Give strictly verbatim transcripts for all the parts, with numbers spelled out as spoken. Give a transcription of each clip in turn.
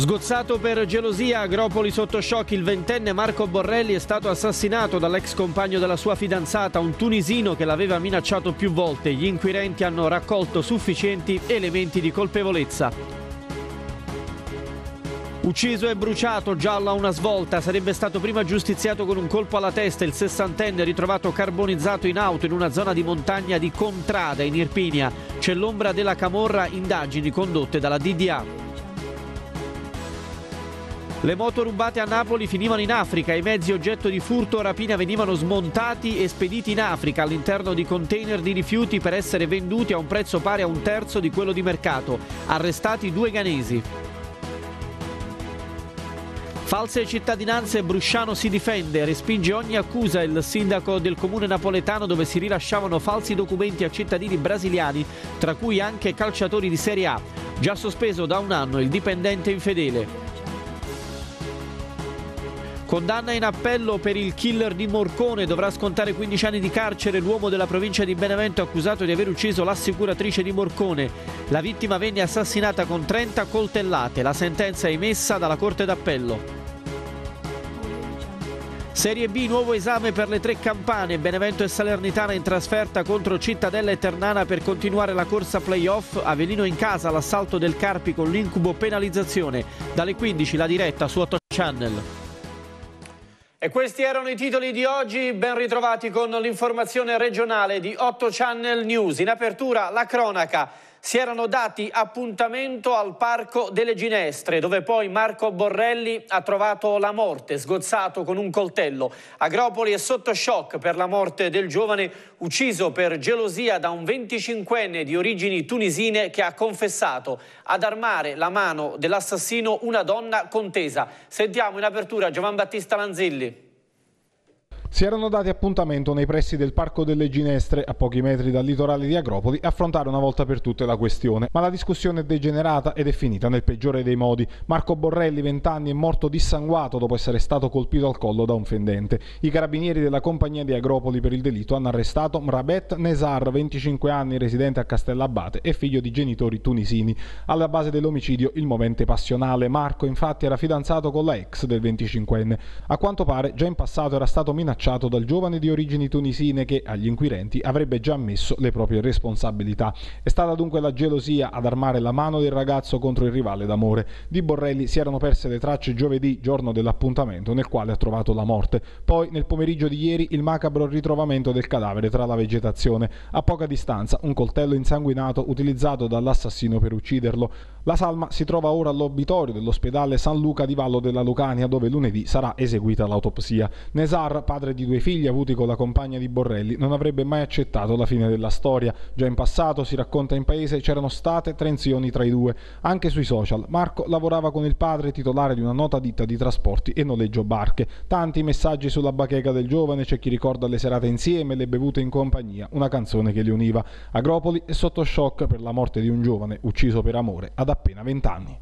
Sgozzato per gelosia, Agropoli sotto shock, il ventenne Marco Borrelli è stato assassinato dall'ex compagno della sua fidanzata, un tunisino che l'aveva minacciato più volte. Gli inquirenti hanno raccolto sufficienti elementi di colpevolezza. Ucciso e bruciato, giallo a una svolta, sarebbe stato prima giustiziato con un colpo alla testa il sessantenne ritrovato carbonizzato in auto in una zona di montagna di Contrada in Irpinia. C'è l'ombra della camorra, indagini condotte dalla D D A. Le moto rubate a Napoli finivano in Africa, i mezzi oggetto di furto o rapina venivano smontati e spediti in Africa all'interno di container di rifiuti per essere venduti a un prezzo pari a un terzo di quello di mercato. Arrestati due ghanesi. False cittadinanze, Brusciano si difende, respinge ogni accusa il sindaco del comune napoletano dove si rilasciavano falsi documenti a cittadini brasiliani, tra cui anche calciatori di Serie A. Già sospeso da un anno il dipendente infedele. Condanna in appello per il killer di Morcone, dovrà scontare quindici anni di carcere l'uomo della provincia di Benevento accusato di aver ucciso l'assicuratrice di Morcone. La vittima venne assassinata con trenta coltellate, la sentenza è emessa dalla Corte d'Appello. Serie B, nuovo esame per le tre campane, Benevento e Salernitana in trasferta contro Cittadella e Ternana per continuare la corsa play-off, Avellino in casa all'assalto del Carpi con l'incubo penalizzazione. Dalle quindici la diretta su otto Channel. E questi erano i titoli di oggi, ben ritrovati con l'informazione regionale di otto Channel News. In apertura la cronaca, si erano dati appuntamento al Parco delle Ginestre, dove poi Marco Borrelli ha trovato la morte, sgozzato con un coltello. Agropoli è sotto shock per la morte del giovane ucciso per gelosia da un venticinquenne di origini tunisine che ha confessato ad armare la mano dell'assassino una donna contesa. Sentiamo in apertura Giovan Battista Lanzilli. Si erano dati appuntamento nei pressi del Parco delle Ginestre, a pochi metri dal litorale di Agropoli, a affrontare una volta per tutte la questione. Ma la discussione è degenerata ed è finita nel peggiore dei modi. Marco Borrelli, vent'anni, è morto dissanguato dopo essere stato colpito al collo da un fendente. I carabinieri della compagnia di Agropoli per il delitto hanno arrestato Mrabet Nesar, venticinque anni, residente a Castellabate e figlio di genitori tunisini. Alla base dell'omicidio il movente passionale. Marco, infatti, era fidanzato con la ex del venticinquenne. A quanto pare già in passato era stato minacciato dal giovane di origini tunisine che, agli inquirenti, avrebbe già ammesso le proprie responsabilità. È stata dunque la gelosia ad armare la mano del ragazzo contro il rivale d'amore. Di Borrelli si erano perse le tracce giovedì, giorno dell'appuntamento nel quale ha trovato la morte. Poi, nel pomeriggio di ieri, il macabro ritrovamento del cadavere tra la vegetazione. A poca distanza, un coltello insanguinato utilizzato dall'assassino per ucciderlo. La salma si trova ora all'obitorio dell'ospedale San Luca di Vallo della Lucania, dove lunedì sarà eseguita l'autopsia. Nesar, padre di due figli avuti con la compagna di Borrelli, non avrebbe mai accettato la fine della storia. Già in passato, si racconta in paese, c'erano state tensioni tra i due. Anche sui social, Marco lavorava con il padre, titolare di una nota ditta di trasporti e noleggio barche. Tanti messaggi sulla bacheca del giovane, c'è chi ricorda le serate insieme, le bevute in compagnia, una canzone che li univa. Agropoli è sotto shock per la morte di un giovane ucciso per amore ad appena vent'anni.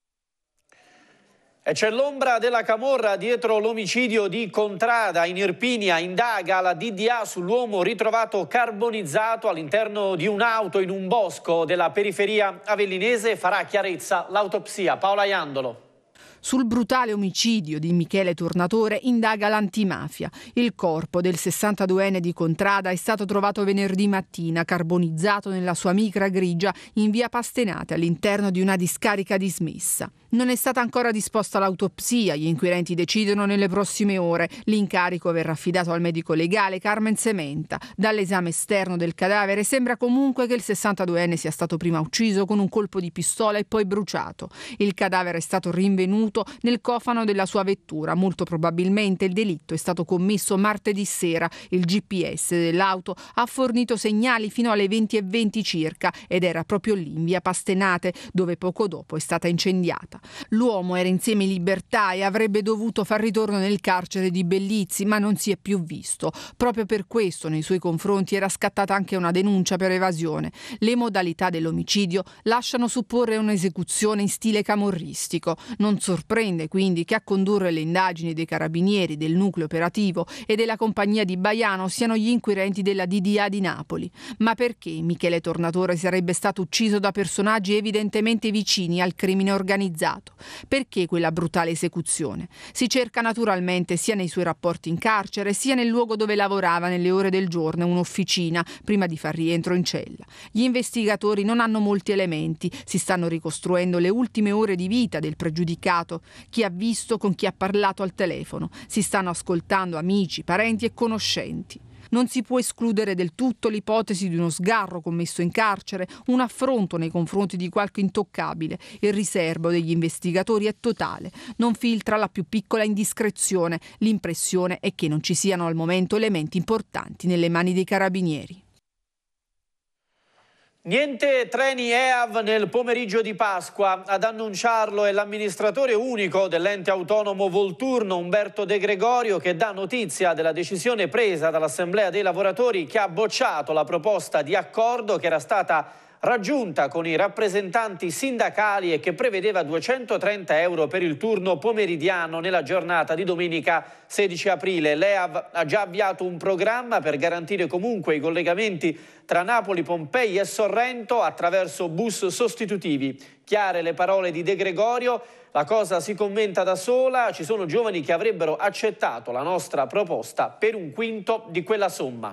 E c'è l'ombra della camorra dietro l'omicidio di Contrada in Irpinia. Indaga la D D A sull'uomo ritrovato carbonizzato all'interno di un'auto in un bosco della periferia avellinese. Farà chiarezza l'autopsia. Paola Iandolo. Sul brutale omicidio di Michele Tornatore indaga l'antimafia. Il corpo del sessantaduenne di Contrada è stato trovato venerdì mattina, carbonizzato nella sua micra grigia in via Pastenate all'interno di una discarica dismessa. Non è stata ancora disposta l'autopsia, gli inquirenti decidono nelle prossime ore. L'incarico verrà affidato al medico legale Carmen Sementa. Dall'esame esterno del cadavere sembra comunque che il sessantaduenne sia stato prima ucciso con un colpo di pistola e poi bruciato. Il cadavere è stato rinvenuto nel cofano della sua vettura. Molto probabilmente il delitto è stato commesso martedì sera. Il G P S dell'auto ha fornito segnali fino alle venti e venti circa ed era proprio lì in via Pastenate, dove poco dopo è stata incendiata. L'uomo era insieme in libertà e avrebbe dovuto far ritorno nel carcere di Bellizzi, ma non si è più visto. Proprio per questo nei suoi confronti era scattata anche una denuncia per evasione. Le modalità dell'omicidio lasciano supporre un'esecuzione in stile camorristico. Non sorprende quindi che a condurre le indagini dei carabinieri, del nucleo operativo e della compagnia di Baiano siano gli inquirenti della D D A di Napoli. Ma perché Michele Tornatore sarebbe stato ucciso da personaggi evidentemente vicini al crimine organizzato? suicidato. Perché quella brutale esecuzione? Si cerca naturalmente sia nei suoi rapporti in carcere sia nel luogo dove lavorava nelle ore del giorno, un'officina, prima di far rientro in cella. Gli investigatori non hanno molti elementi, si stanno ricostruendo le ultime ore di vita del pregiudicato, chi ha visto, con chi ha parlato al telefono, si stanno ascoltando amici, parenti e conoscenti. Non si può escludere del tutto l'ipotesi di uno sgarro commesso in carcere, un affronto nei confronti di qualche intoccabile. Il riserbo degli investigatori è totale, non filtra la più piccola indiscrezione. L'impressione è che non ci siano al momento elementi importanti nelle mani dei carabinieri. Niente treni E A V nel pomeriggio di Pasqua. Ad annunciarlo è l'amministratore unico dell'ente autonomo Volturno, Umberto De Gregorio, che dà notizia della decisione presa dall'Assemblea dei lavoratori, che ha bocciato la proposta di accordo che era stata raggiunta con i rappresentanti sindacali e che prevedeva duecentotrenta euro per il turno pomeridiano nella giornata di domenica sedici aprile. L'E A V ha già avviato un programma per garantire comunque i collegamenti tra Napoli, Pompei e Sorrento attraverso bus sostitutivi. Chiare le parole di De Gregorio: la cosa si commenta da sola, ci sono giovani che avrebbero accettato la nostra proposta per un quinto di quella somma.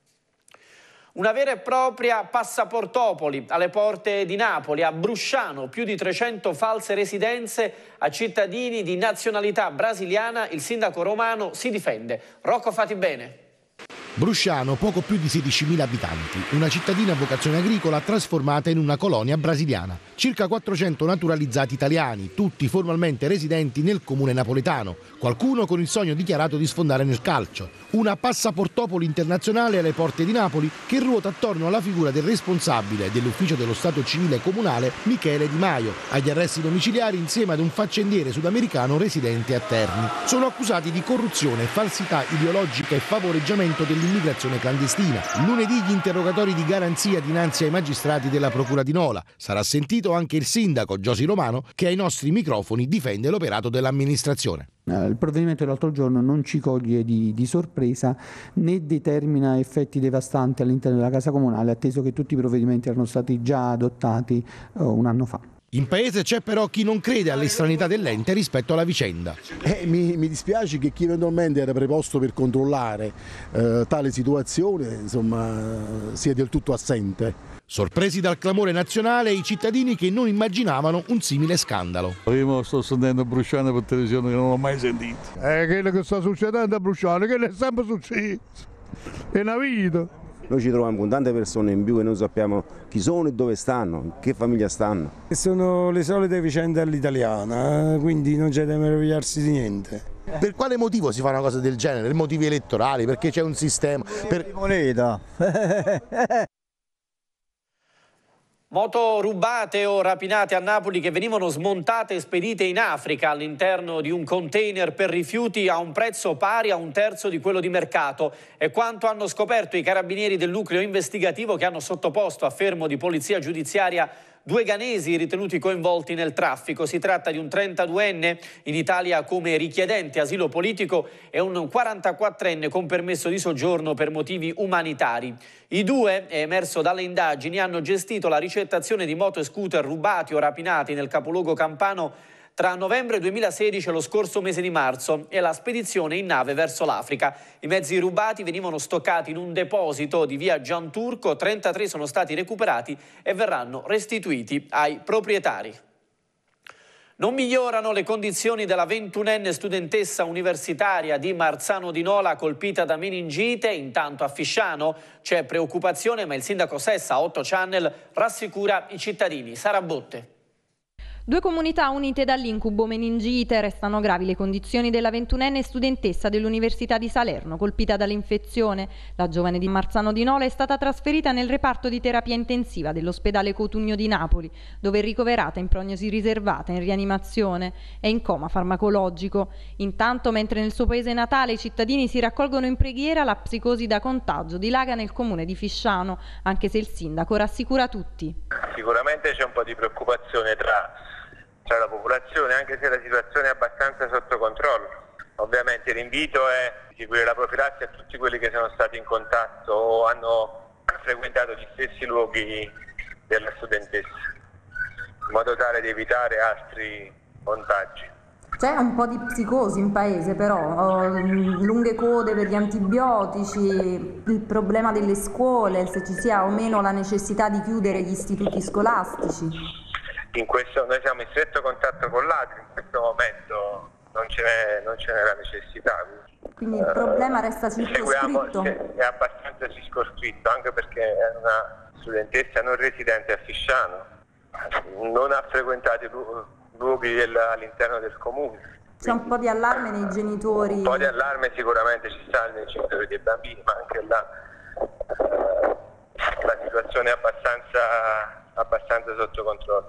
Una vera e propria passaportopoli alle porte di Napoli. A Brusciano più di trecento false residenze a cittadini di nazionalità brasiliana. Il sindaco romano si difende. Rocco Fatibene. Brusciano, poco più di sedicimila abitanti, una cittadina a vocazione agricola trasformata in una colonia brasiliana. Circa quattrocento naturalizzati italiani, tutti formalmente residenti nel comune napoletano, qualcuno con il sogno dichiarato di sfondare nel calcio. Una passaportopoli internazionale alle porte di Napoli che ruota attorno alla figura del responsabile dell'ufficio dello Stato civile comunale Michele Di Maio, agli arresti domiciliari insieme ad un faccendiere sudamericano residente a Terni. Sono accusati di corruzione, falsità ideologica e favoreggiamento dell'immigrazione clandestina. Lunedì gli interrogatori di garanzia dinanzi ai magistrati della Procura di Nola. Sarà sentito anche il sindaco Giosi Romano, che ai nostri microfoni difende l'operato dell'amministrazione. Il provvedimento dell'altro giorno non ci coglie di, di sorpresa né determina effetti devastanti all'interno della Casa Comunale, atteso che tutti i provvedimenti erano stati già adottati eh, un anno fa. In paese c'è però chi non crede all'estranità dell'ente rispetto alla vicenda. Eh, mi, mi dispiace che chi eventualmente era preposto per controllare eh, tale situazione, insomma, sia del tutto assente. Sorpresi dal clamore nazionale i cittadini che non immaginavano un simile scandalo. Io sto sentendo Brusciano per televisione che non ho mai sentito. È quello che sta succedendo a Brusciano, che è sempre successo. È una vita. Noi ci troviamo con tante persone in più e non sappiamo chi sono e dove stanno, in che famiglia stanno. Sono le solite vicende all'italiana, quindi non c'è da meravigliarsi di niente. Per quale motivo si fa una cosa del genere? Per motivi elettorali? Perché c'è un sistema? Per moneta. Moto rubate o rapinate a Napoli che venivano smontate e spedite in Africa all'interno di un container per rifiuti a un prezzo pari a un terzo di quello di mercato. È quanto hanno scoperto i carabinieri del nucleo investigativo, che hanno sottoposto a fermo di polizia giudiziaria due ghanesi ritenuti coinvolti nel traffico. Si tratta di un trentaduenne in Italia come richiedente asilo politico e un quarantaquattrenne con permesso di soggiorno per motivi umanitari. I due, è emerso dalle indagini, hanno gestito la ricettazione di moto e scooter rubati o rapinati nel capoluogo campano tra novembre duemilasedici e lo scorso mese di marzo e la spedizione in nave verso l'Africa. I mezzi rubati venivano stoccati in un deposito di via Gianturco, trentatré sono stati recuperati e verranno restituiti ai proprietari. Non migliorano le condizioni della ventunenne studentessa universitaria di Marzano di Nola colpita da meningite. Intanto a Fisciano c'è preoccupazione, ma il sindaco Sessa, otto Channel, rassicura i cittadini. Sara Botte. Due comunità unite dall'incubo meningite. Restano gravi le condizioni della ventunenne studentessa dell'Università di Salerno colpita dall'infezione. La giovane di Marzano di Nola è stata trasferita nel reparto di terapia intensiva dell'ospedale Cotugno di Napoli, dove è ricoverata in prognosi riservata, in rianimazione e in coma farmacologico. Intanto, mentre nel suo paese natale i cittadini si raccolgono in preghiera, la psicosi da contagio dilaga nel comune di Fisciano, anche se il sindaco rassicura tutti. Sicuramente c'è un po' di preoccupazione tra tra la popolazione, anche se la situazione è abbastanza sotto controllo. Ovviamente l'invito è di seguire la profilassi a tutti quelli che sono stati in contatto o hanno frequentato gli stessi luoghi della studentessa, in modo tale da evitare altri montaggi. C'è un po' di psicosi in paese però, uh, lunghe code per gli antibiotici, il problema delle scuole, se ci sia o meno la necessità di chiudere gli istituti scolastici. In questo, noi siamo in stretto contatto con l'A T R I, in questo momento non ce n'è, non ce n'è la necessità. Quindi il problema resta circoscritto? È abbastanza circoscritto, anche perché è una studentessa non residente a Fisciano, non ha frequentato luoghi del, all'interno del comune. C'è un po' di allarme nei genitori? Un po' di allarme sicuramente ci sta nei genitori dei bambini, ma anche là eh, la situazione è abbastanza, abbastanza sotto controllo.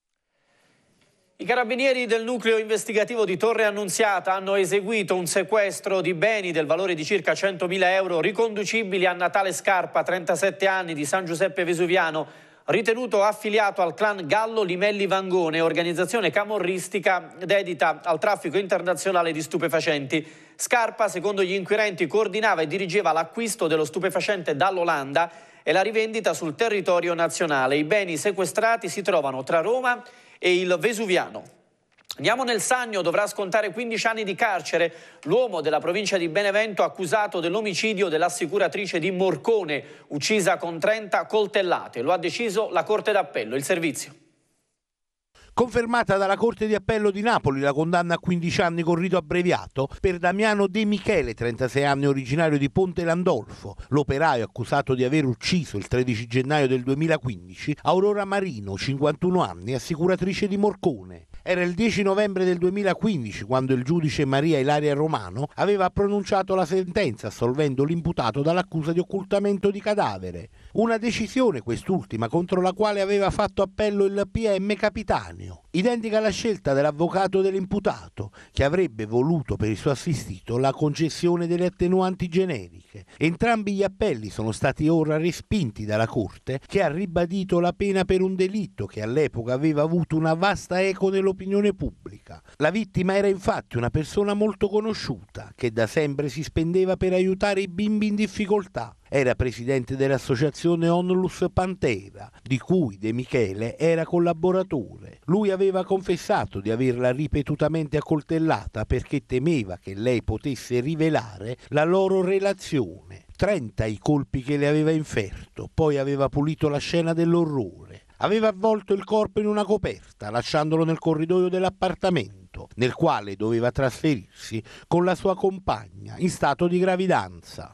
I carabinieri del nucleo investigativo di Torre Annunziata hanno eseguito un sequestro di beni del valore di circa centomila euro riconducibili a Natale Scarpa, trentasette anni, di San Giuseppe Vesuviano, ritenuto affiliato al clan Gallo Limelli Vangone, organizzazione camorristica dedita al traffico internazionale di stupefacenti. Scarpa, secondo gli inquirenti, coordinava e dirigeva l'acquisto dello stupefacente dall'Olanda e la rivendita sul territorio nazionale. I beni sequestrati si trovano tra Roma e il Vesuviano. Andiamo nel Sannio, dovrà scontare quindici anni di carcere l'uomo della provincia di Benevento accusato dell'omicidio dell'assicuratrice di Morcone, uccisa con trenta coltellate. Lo ha deciso la Corte d'Appello. Il servizio. Confermata dalla Corte di Appello di Napoli la condanna a quindici anni con rito abbreviato per Damiano De Michele, trentasei anni, originario di Ponte Landolfo, l'operaio accusato di aver ucciso il tredici gennaio del duemilaquindici Aurora Marino, cinquantuno anni, assicuratrice di Morcone. Era il dieci novembre del duemilaquindici quando il giudice Maria Ilaria Romano aveva pronunciato la sentenza assolvendo l'imputato dall'accusa di occultamento di cadavere. Una decisione, quest'ultima, contro la quale aveva fatto appello il P M Capitanio. Identica alla scelta dell'avvocato dell'imputato, che avrebbe voluto per il suo assistito la concessione delle attenuanti generiche. Entrambi gli appelli sono stati ora respinti dalla Corte, che ha ribadito la pena per un delitto che all'epoca aveva avuto una vasta eco nell'opinione pubblica. La vittima era infatti una persona molto conosciuta, che da sempre si spendeva per aiutare i bimbi in difficoltà. Era presidente dell'associazione Onlus Pantera, di cui De Michele era collaboratore. Lui aveva confessato di averla ripetutamente accoltellata perché temeva che lei potesse rivelare la loro relazione. Trenta i colpi che le aveva inferto, poi aveva pulito la scena dell'orrore. Aveva avvolto il corpo in una coperta, lasciandolo nel corridoio dell'appartamento, nel quale doveva trasferirsi con la sua compagna in stato di gravidanza.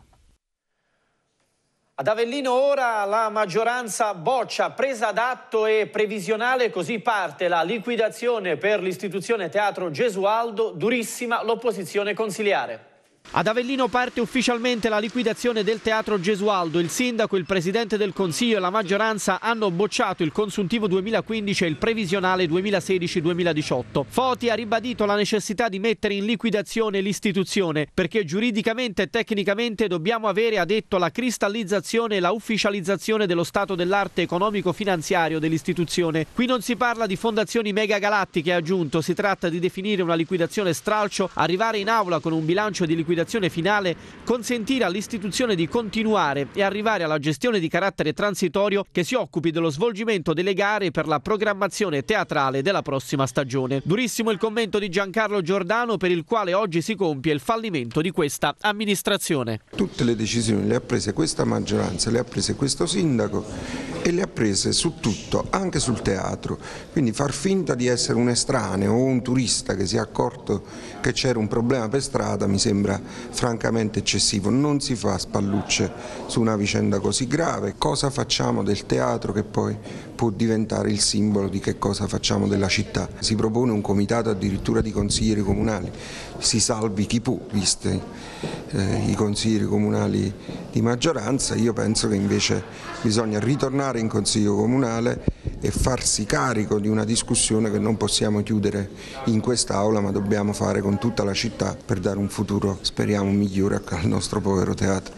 Ad Avellino ora la maggioranza boccia presa d'atto e previsionale, così parte la liquidazione per l'istituzione Teatro Gesualdo, durissima l'opposizione consiliare. Ad Avellino parte ufficialmente la liquidazione del Teatro Gesualdo. Il sindaco, il presidente del Consiglio e la maggioranza hanno bocciato il consuntivo duemilaquindici e il previsionale duemilasedici duemiladiciotto. Foti ha ribadito la necessità di mettere in liquidazione l'istituzione perché giuridicamente e tecnicamente dobbiamo avere, ha detto, la cristallizzazione e la ufficializzazione dello stato dell'arte economico-finanziario dell'istituzione. Qui non si parla di fondazioni megagalattiche, ha aggiunto, si tratta di definire una liquidazione stralcio, arrivare in aula con un bilancio di liquidazione finale, consentire all'istituzione di continuare e arrivare alla gestione di carattere transitorio che si occupi dello svolgimento delle gare per la programmazione teatrale della prossima stagione. Durissimo il commento di Giancarlo Giordano, per il quale oggi si compie il fallimento di questa amministrazione. Tutte le decisioni le ha prese questa maggioranza, le ha prese questo sindaco e le ha prese su tutto, anche sul teatro. Quindi far finta di essere un estraneo o un turista che si è accorto che c'era un problema per strada mi sembra francamente eccessivo. Non si fa spallucce su una vicenda così grave. Cosa facciamo del teatro che poi può diventare il simbolo di che cosa facciamo della città? Si propone un comitato addirittura di consiglieri comunali, si salvi chi può, visti eh, i consiglieri comunali di maggioranza. Io penso che invece bisogna ritornare in consiglio comunale e farsi carico di una discussione che non possiamo chiudere in quest'aula, ma dobbiamo fare con tutta la città per dare un futuro, speriamo, migliore al nostro povero teatro.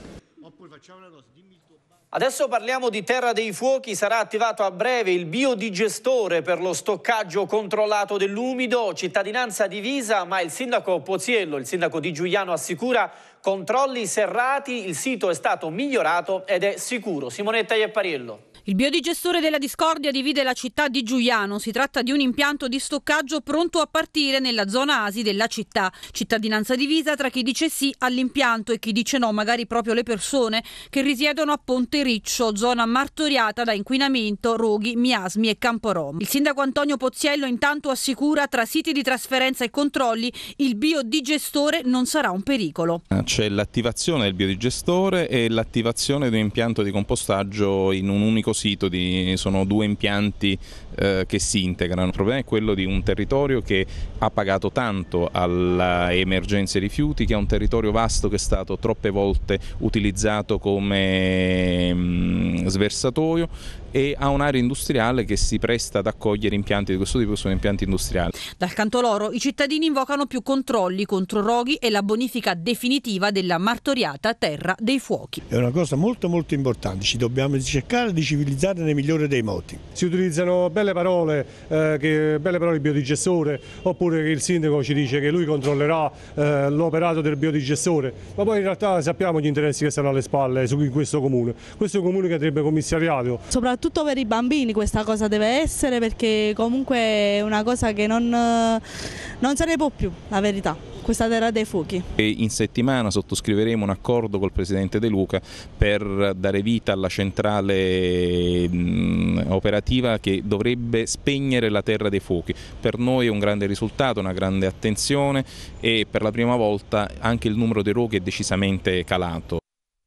Adesso parliamo di Terra dei Fuochi. Sarà attivato a breve il biodigestore per lo stoccaggio controllato dell'umido. Cittadinanza divisa, ma il sindaco Poziello, il sindaco di Giugliano, assicura controlli serrati, il sito è stato migliorato ed è sicuro. Simonetta Iepariello. Il biodigestore della discordia divide la città di Giugliano. Si tratta di un impianto di stoccaggio pronto a partire nella zona A S I della città. Cittadinanza divisa tra chi dice sì all'impianto e chi dice no, magari proprio le persone che risiedono a Ponte Riccio, zona martoriata da inquinamento, roghi, miasmi e Campo Rom. Il sindaco Antonio Pozziello intanto assicura tra siti di trasferenza e controlli il biodigestore non sarà un pericolo. C'è l'attivazione del biodigestore e l'attivazione di un impianto di compostaggio in un unico sito, di, sono due impianti eh, che si integrano. Il problema è quello di un territorio che ha pagato tanto alle emergenze rifiuti, che è un territorio vasto che è stato troppe volte utilizzato come mh, sversatoio, e ha un'area industriale che si presta ad accogliere impianti di questo tipo, che sono impianti industriali. Dal canto loro i cittadini invocano più controlli contro roghi e la bonifica definitiva della martoriata terra dei fuochi. È una cosa molto molto importante, ci dobbiamo cercare di civilizzare nel migliore dei modi. Si utilizzano belle parole, eh, che, belle parole di biodigestore, oppure che il sindaco ci dice che lui controllerà eh, l'operato del biodigestore, ma poi in realtà sappiamo gli interessi che stanno alle spalle su questo comune. Questo è un comune che andrebbe commissariato. Soprattutto per i bambini questa cosa deve essere, perché comunque è una cosa che non, non se ne può più, la verità, questa terra dei fuochi. E in settimana sottoscriveremo un accordo col presidente De Luca per dare vita alla centrale mh, operativa che dovrebbe spegnere la terra dei fuochi. Per noi è un grande risultato, una grande attenzione, e per la prima volta anche il numero dei roghi è decisamente calato.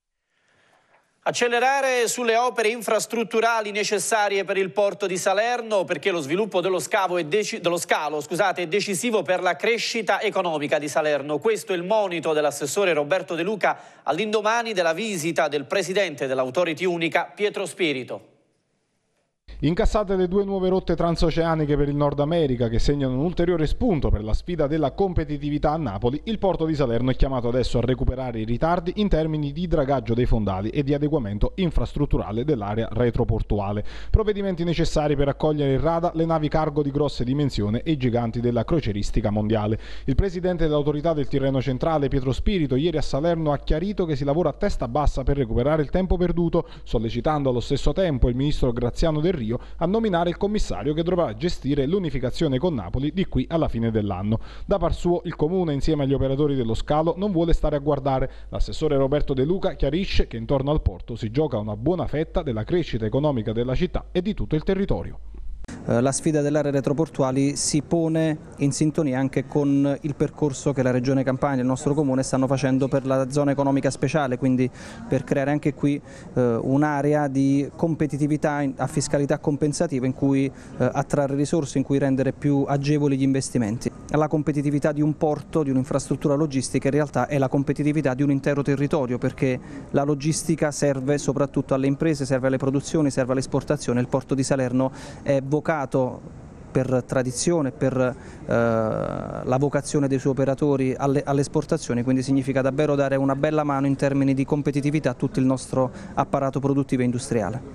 Accelerare sulle opere infrastrutturali necessarie per il porto di Salerno, perché lo sviluppo dello, scavo è deci- dello scalo scusate, è decisivo per la crescita economica di Salerno. Questo è il monito dell'assessore Roberto De Luca all'indomani della visita del presidente dell'Authority Unica Pietro Spirito. Incassate le due nuove rotte transoceaniche per il Nord America, che segnano un ulteriore spunto per la sfida della competitività a Napoli, il porto di Salerno è chiamato adesso a recuperare i ritardi in termini di dragaggio dei fondali e di adeguamento infrastrutturale dell'area retroportuale. Provvedimenti necessari per accogliere in rada le navi cargo di grosse dimensioni e i giganti della crocieristica mondiale. Il presidente dell'autorità del Tirreno Centrale, Pietro Spirito, ieri a Salerno ha chiarito che si lavora a testa bassa per recuperare il tempo perduto, sollecitando allo stesso tempo il ministro Graziano Del Rio a nominare il commissario che dovrà gestire l'unificazione con Napoli di qui alla fine dell'anno. Da par suo, il comune insieme agli operatori dello scalo non vuole stare a guardare. L'assessore Roberto De Luca chiarisce che intorno al porto si gioca una buona fetta della crescita economica della città e di tutto il territorio. La sfida delle aree retroportuali si pone in sintonia anche con il percorso che la Regione Campania e il nostro Comune stanno facendo per la zona economica speciale, quindi per creare anche qui eh, un'area di competitività a fiscalità compensativa in cui eh, attrarre risorse, in cui rendere più agevoli gli investimenti. La competitività di un porto, di un'infrastruttura logistica, in realtà è la competitività di un intero territorio, perché la logistica serve soprattutto alle imprese, serve alle produzioni, serve all'esportazione. Il porto di Salerno è vocato per tradizione, per eh, la vocazione dei suoi operatori alle, alle esportazioni, quindi significa davvero dare una bella mano in termini di competitività a tutto il nostro apparato produttivo e industriale.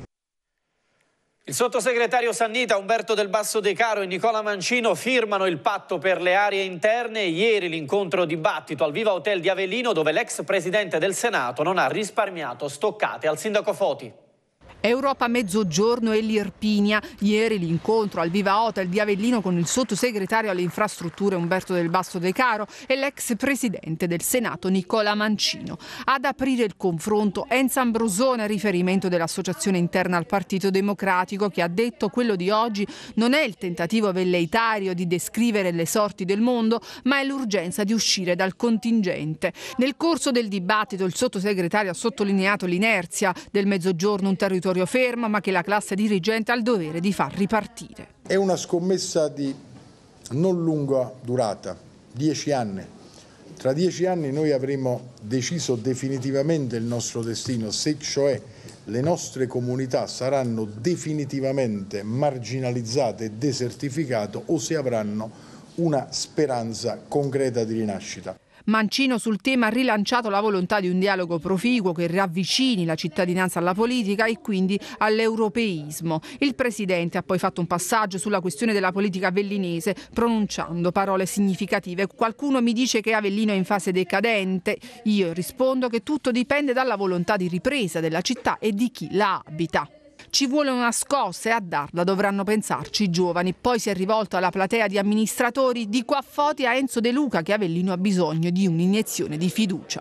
Il sottosegretario Sannita, Umberto Del Basso De Caro e Nicola Mancino firmano il patto per le aree interne. Ieri l'incontro dibattito al Viva Hotel di Avellino, dove l'ex presidente del Senato non ha risparmiato stoccate al sindaco Foti. Europa Mezzogiorno e l'Irpinia. Ieri l'incontro al Viva Hotel di Avellino con il sottosegretario alle infrastrutture Umberto Del Basso De Caro e l'ex presidente del Senato Nicola Mancino. Ad aprire il confronto Enzo Ambrosone, a riferimento dell'associazione interna al Partito Democratico, che ha detto quello di oggi non è il tentativo velleitario di descrivere le sorti del mondo, ma è l'urgenza di uscire dal contingente. Nel corso del dibattito il sottosegretario ha sottolineato l'inerzia del Mezzogiorno, un territorio fermo, ma che la classe dirigente ha il dovere di far ripartire. È una scommessa di non lunga durata, dieci anni. Tra dieci anni noi avremo deciso definitivamente il nostro destino, se cioè le nostre comunità saranno definitivamente marginalizzate e desertificate o se avranno una speranza concreta di rinascita. Mancino sul tema ha rilanciato la volontà di un dialogo proficuo che riavvicini la cittadinanza alla politica e quindi all'europeismo. Il presidente ha poi fatto un passaggio sulla questione della politica avellinese, pronunciando parole significative. Qualcuno mi dice che Avellino è in fase decadente. Io rispondo che tutto dipende dalla volontà di ripresa della città e di chi la abita. Ci vuole una scossa e a darla dovranno pensarci i giovani. Poi si è rivolto alla platea di amministratori, di qua Foti a Enzo De Luca, che Avellino ha bisogno di un'iniezione di fiducia.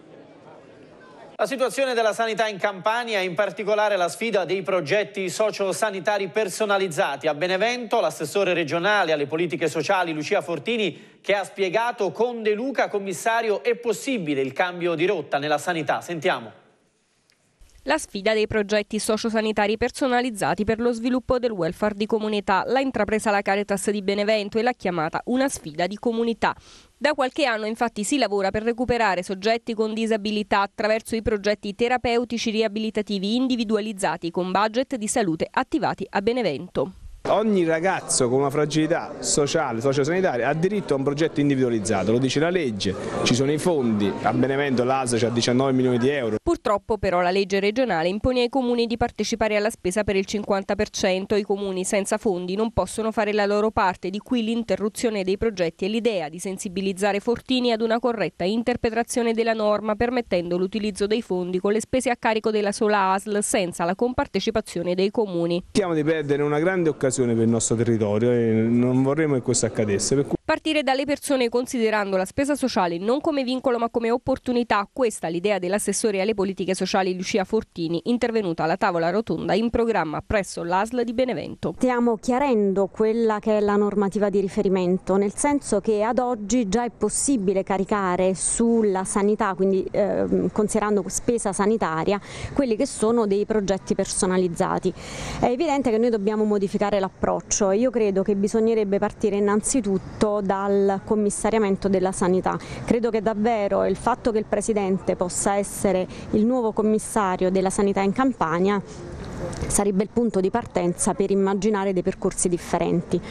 La situazione della sanità in Campania, in particolare la sfida dei progetti sociosanitari personalizzati. A Benevento l'assessore regionale alle politiche sociali Lucia Fortini, che ha spiegato con De Luca, commissario, è possibile il cambio di rotta nella sanità. Sentiamo. La sfida dei progetti sociosanitari personalizzati per lo sviluppo del welfare di comunità l'ha intrapresa la Caritas di Benevento e l'ha chiamata una sfida di comunità. Da qualche anno infatti si lavora per recuperare soggetti con disabilità attraverso i progetti terapeutici riabilitativi individualizzati con budget di salute attivati a Benevento. Ogni ragazzo con una fragilità sociale, sociosanitaria ha diritto a un progetto individualizzato, lo dice la legge, ci sono i fondi, a Benevento l'A S A c'ha diciannove milioni di euro. Purtroppo però la legge regionale impone ai comuni di partecipare alla spesa per il cinquanta per cento, i comuni senza fondi non possono fare la loro parte, di qui l'interruzione dei progetti e l'idea di sensibilizzare Fortini ad una corretta interpretazione della norma, permettendo l'utilizzo dei fondi con le spese a carico della sola A S L senza la compartecipazione dei comuni. Rischiamo di perdere una grande occasione per il nostro territorio e non vorremmo che questo accadesse. Per cui... Partire dalle persone considerando la spesa sociale non come vincolo ma come opportunità, questa è l'idea dell'assessore alle politiche sociali Lucia Fortini, intervenuta alla tavola rotonda in programma presso l'A S L di Benevento. Stiamo chiarendo quella che è la normativa di riferimento, nel senso che ad oggi già è possibile caricare sulla sanità, quindi eh, considerando spesa sanitaria, quelli che sono dei progetti personalizzati. È evidente che noi dobbiamo modificare l'approccio e io credo che bisognerebbe partire innanzitutto dal commissariamento della sanità. Credo che davvero il fatto che il Presidente possa essere il nuovo commissario della sanità in Campania sarebbe il punto di partenza per immaginare dei percorsi differenti.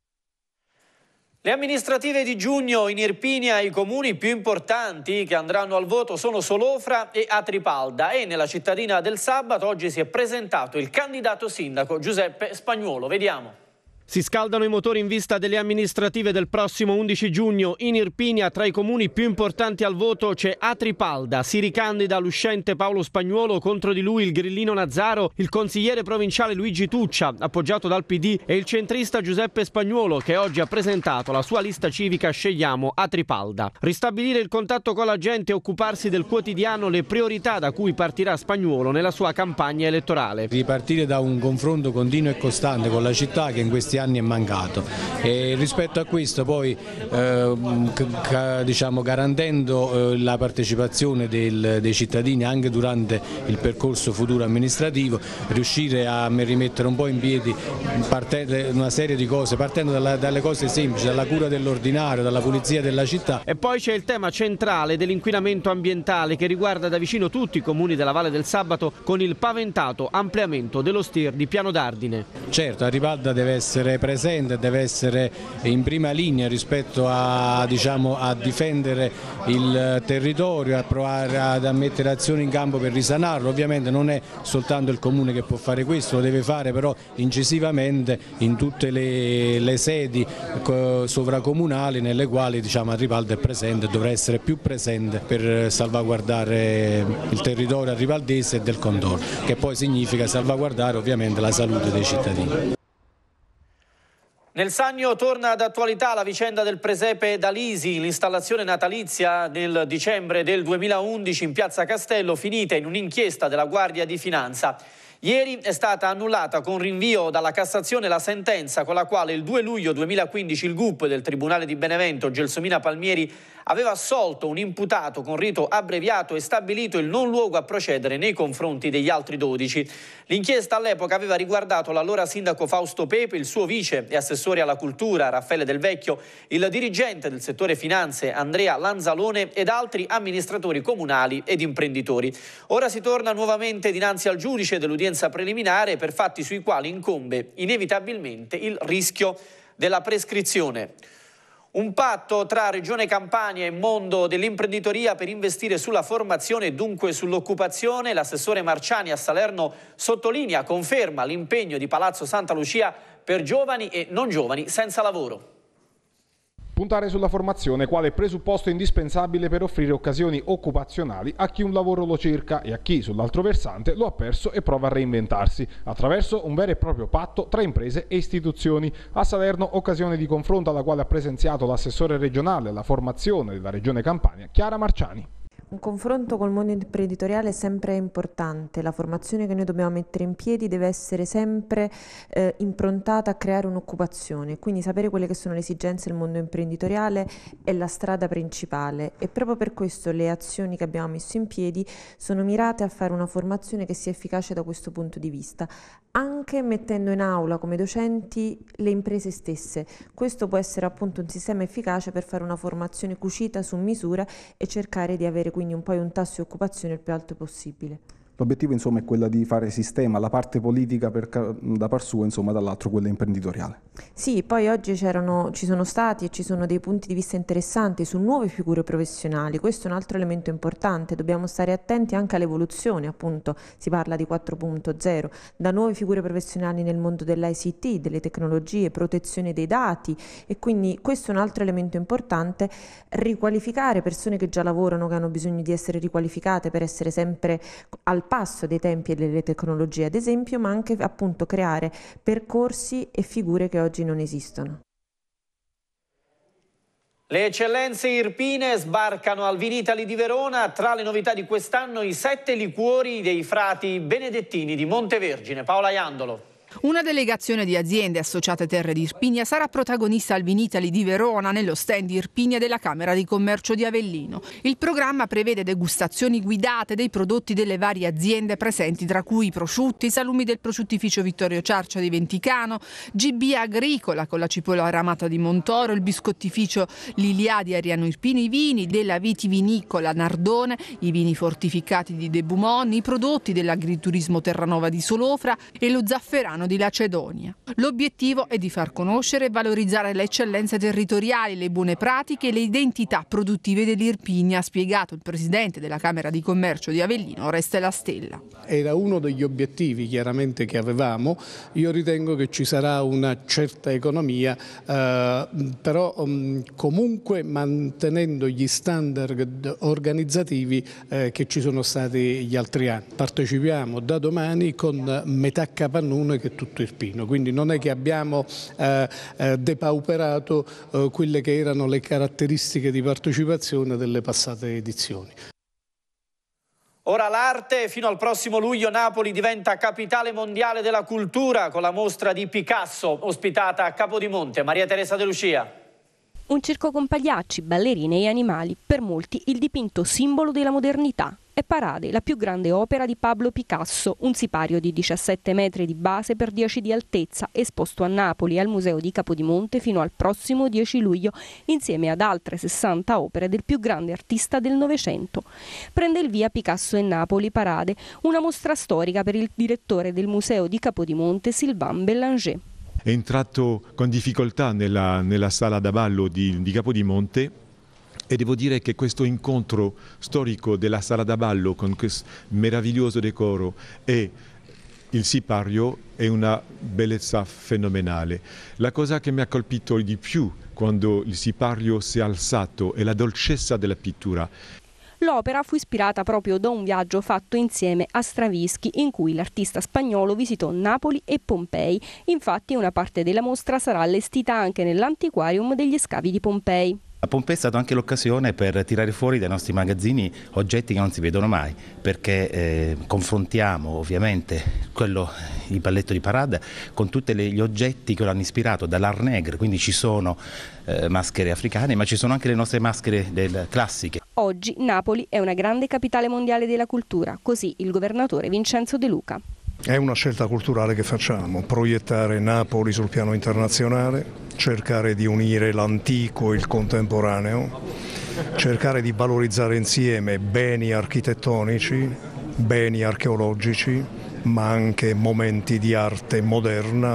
Le amministrative di giugno in Irpinia, i comuni più importanti che andranno al voto sono Solofra e Atripalda e nella cittadina del Sabato oggi si è presentato il candidato sindaco Giuseppe Spagnuolo. Vediamo. Si scaldano i motori in vista delle amministrative del prossimo undici giugno. In Irpinia, tra i comuni più importanti al voto, c'è Atripalda. Si ricandida l'uscente Paolo Spagnuolo, contro di lui il grillino Nazzaro, il consigliere provinciale Luigi Tuccia, appoggiato dal P D, e il centrista Giuseppe Spagnuolo, che oggi ha presentato la sua lista civica Scegliamo Atripalda. Ristabilire il contatto con la gente e occuparsi del quotidiano, le priorità da cui partirà Spagnuolo nella sua campagna elettorale. Ripartire da un confronto continuo e costante con la città che in questi anni è mancato e rispetto a questo poi eh, diciamo garantendo eh, la partecipazione del, dei cittadini anche durante il percorso futuro amministrativo, riuscire a rimettere un po' in piedi una serie di cose partendo dalla, dalle cose semplici, dalla cura dell'ordinario, dalla pulizia della città. E poi c'è il tema centrale dell'inquinamento ambientale che riguarda da vicino tutti i comuni della Valle del Sabato con il paventato ampliamento dello Stir di Piano d'Ardine. Certo, Atripalda deve essere presente, deve essere in prima linea rispetto a, diciamo, a difendere il territorio, a provare ad mettere azioni in campo per risanarlo. Ovviamente non è soltanto il comune che può fare questo, lo deve fare però incisivamente in tutte le, le sedi sovracomunali nelle quali diciamo, Atripalda è presente e dovrà essere più presente per salvaguardare il territorio atripaldese e del contorno, che poi significa salvaguardare ovviamente la salute dei cittadini. Nel Sannio torna d'attualità la vicenda del presepe d'Alisi, l'installazione natalizia nel dicembre del duemilaundici in Piazza Castello, finita in un'inchiesta della Guardia di Finanza. Ieri è stata annullata con rinvio dalla Cassazione la sentenza con la quale il due luglio duemilaquindici il G U P del Tribunale di Benevento, Gelsomina Palmieri, aveva assolto un imputato con rito abbreviato e stabilito il non luogo a procedere nei confronti degli altri dodici. L'inchiesta all'epoca aveva riguardato l'allora sindaco Fausto Pepe, il suo vice e assessore alla cultura Raffaele Del Vecchio, il dirigente del settore finanze Andrea Lanzalone ed altri amministratori comunali ed imprenditori. Ora si torna nuovamente dinanzi al giudice dell'udienza preliminare per fatti sui quali incombe inevitabilmente il rischio della prescrizione. Un patto tra Regione Campania e mondo dell'imprenditoria per investire sulla formazione e dunque sull'occupazione. L'assessore Marciani a Salerno sottolinea, conferma l'impegno di Palazzo Santa Lucia per giovani e non giovani senza lavoro. Puntare sulla formazione quale presupposto indispensabile per offrire occasioni occupazionali a chi un lavoro lo cerca e a chi, sull'altro versante, lo ha perso e prova a reinventarsi, attraverso un vero e proprio patto tra imprese e istituzioni. A Salerno, occasione di confronto alla quale ha presenziato l'assessore regionale alla formazione della Regione Campania, Chiara Marciani. Un confronto col mondo imprenditoriale è sempre importante, la formazione che noi dobbiamo mettere in piedi deve essere sempre eh, improntata a creare un'occupazione, quindi sapere quelle che sono le esigenze del mondo imprenditoriale è la strada principale e proprio per questo le azioni che abbiamo messo in piedi sono mirate a fare una formazione che sia efficace da questo punto di vista, anche mettendo in aula come docenti le imprese stesse. Questo può essere appunto un sistema efficace per fare una formazione cucita su misura e cercare di avere quindi un, poi un tasso di occupazione il più alto possibile. L'obiettivo insomma è quello di fare sistema, la parte politica per, da par sua, insomma dall'altro quella imprenditoriale. Sì, poi oggi c'erano, ci sono stati e ci sono dei punti di vista interessanti su nuove figure professionali, questo è un altro elemento importante, dobbiamo stare attenti anche all'evoluzione, appunto si parla di quattro punto zero, da nuove figure professionali nel mondo dell'I C T, delle tecnologie, protezione dei dati e quindi questo è un altro elemento importante, riqualificare persone che già lavorano, che hanno bisogno di essere riqualificate per essere sempre al passo dei tempi e delle tecnologie ad esempio, ma anche appunto creare percorsi e figure che oggi non esistono. Le eccellenze irpine sbarcano al Vinitali di Verona. Tra le novità di quest'anno i sette liquori dei frati benedettini di Montevergine. Paola Iandolo. Una delegazione di aziende associate Terre di Irpinia sarà protagonista al Vinitali di Verona nello stand Irpinia della Camera di Commercio di Avellino. Il programma prevede degustazioni guidate dei prodotti delle varie aziende presenti, tra cui i prosciutti, i salumi del prosciuttificio Vittorio Ciarcia di Venticano, G B Agricola con la cipolla ramata di Montoro, il biscottificio Lilia di Ariano Irpini, i vini della vitivinicola Nardone, i vini fortificati di De Bumon, i prodotti dell'agriturismo Terranova di Solofra e lo zafferano di Lacedonia. L'obiettivo è di far conoscere e valorizzare le eccellenze territoriali, le buone pratiche e le identità produttive dell'Irpinia, ha spiegato il presidente della Camera di Commercio di Avellino, Oreste La Stella. Era uno degli obiettivi chiaramente che avevamo, io ritengo che ci sarà una certa economia, eh, però um, comunque mantenendo gli standard organizzativi eh, che ci sono stati gli altri anni. Partecipiamo da domani con metà capannone che tutto Irpino, quindi non è che abbiamo eh, eh, depauperato eh, quelle che erano le caratteristiche di partecipazione delle passate edizioni. Ora l'arte, fino al prossimo luglio Napoli diventa capitale mondiale della cultura con la mostra di Picasso ospitata a Capodimonte. Maria Teresa De Lucia. Un circo con pagliacci, ballerine e animali, per molti il dipinto simbolo della modernità. È Parade, la più grande opera di Pablo Picasso, un sipario di diciassette metri di base per dieci di altezza, esposto a Napoli al Museo di Capodimonte fino al prossimo dieci luglio, insieme ad altre sessanta opere del più grande artista del Novecento. Prende il via Picasso e Napoli Parade, una mostra storica per il direttore del Museo di Capodimonte, Sylvain Bellanger. È entrato con difficoltà nella, nella sala da ballo di, di Capodimonte e devo dire che questo incontro storico della sala da ballo con questo meraviglioso decoro e il sipario è una bellezza fenomenale. La cosa che mi ha colpito di più quando il sipario si è alzato è la dolcezza della pittura. L'opera fu ispirata proprio da un viaggio fatto insieme a Stravinsky, in cui l'artista spagnolo visitò Napoli e Pompei. Infatti una parte della mostra sarà allestita anche nell'antiquarium degli scavi di Pompei. A Pompei è stata anche l'occasione per tirare fuori dai nostri magazzini oggetti che non si vedono mai, perché eh, confrontiamo ovviamente quello, il balletto di Parade con tutti gli oggetti che lo hanno ispirato, dall'Art Negre, quindi ci sono eh, maschere africane, ma ci sono anche le nostre maschere del, classiche. Oggi Napoli è una grande capitale mondiale della cultura, così il governatore Vincenzo De Luca. È una scelta culturale che facciamo, proiettare Napoli sul piano internazionale, cercare di unire l'antico e il contemporaneo, cercare di valorizzare insieme beni architettonici, beni archeologici, ma anche momenti di arte moderna.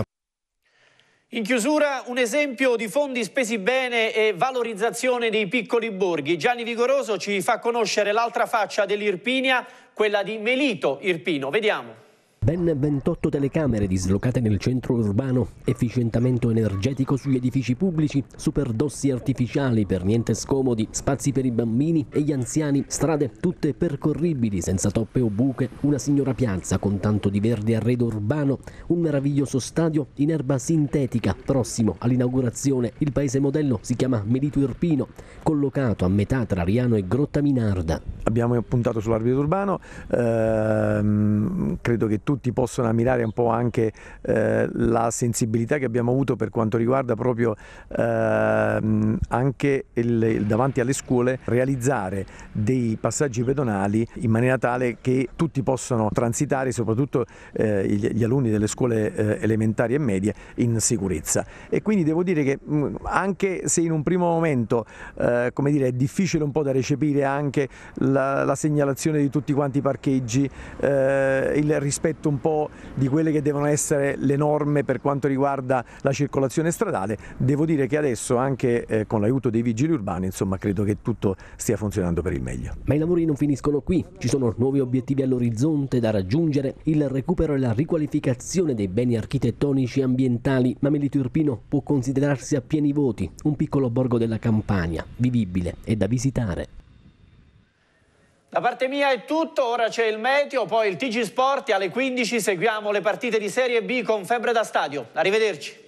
In chiusura un esempio di fondi spesi bene e valorizzazione dei piccoli borghi. Gianni Vigoroso ci fa conoscere l'altra faccia dell'Irpinia, quella di Melito Irpino. Vediamo. Ben ventotto telecamere dislocate nel centro urbano, efficientamento energetico sugli edifici pubblici, superdossi artificiali per niente scomodi, spazi per i bambini e gli anziani, strade tutte percorribili senza toppe o buche, una signora piazza con tanto di verde arredo urbano, un meraviglioso stadio in erba sintetica prossimo all'inaugurazione. Il paese modello si chiama Melito Irpino, collocato a metà tra Riano e Grotta Minarda. Abbiamo puntato sull'arbitro urbano, ehm, credo che tutti possono ammirare un po' anche eh, la sensibilità che abbiamo avuto per quanto riguarda proprio ehm, anche il, il davanti alle scuole realizzare dei passaggi pedonali in maniera tale che tutti possano transitare, soprattutto eh, gli, gli alunni delle scuole eh, elementari e medie, in sicurezza. E quindi devo dire che mh, anche se in un primo momento eh, come dire, è difficile un po' da recepire anche la, la segnalazione di tutti quanti i parcheggi, eh, il rispetto un po' di quelle che devono essere le norme per quanto riguarda la circolazione stradale, devo dire che adesso anche eh, con l'aiuto dei vigili urbani, insomma, credo che tutto stia funzionando per il meglio. Ma i lavori non finiscono qui, ci sono nuovi obiettivi all'orizzonte da raggiungere, il recupero e la riqualificazione dei beni architettonici e ambientali, ma Melito Irpino può considerarsi a pieni voti, un piccolo borgo della Campania, vivibile e da visitare. Da parte mia è tutto, ora c'è il meteo, poi il T G Sport e alle quindici seguiamo le partite di Serie B con Febbre da Stadio. Arrivederci.